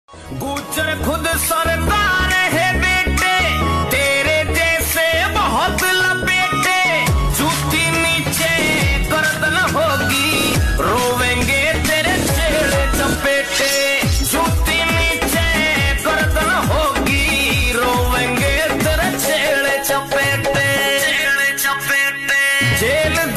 गुजर खुद सरदार है बेटे, तेरे जैसे बहुत लपेटे, जूती नीचे गर्दन होगी, रोवेंगे तेरे छेड़े चपेटे, जूती नीचे गर्दन होगी, रोवेंगे तेरे छेड़े चपेटे, छेड़े चपेटे। जेल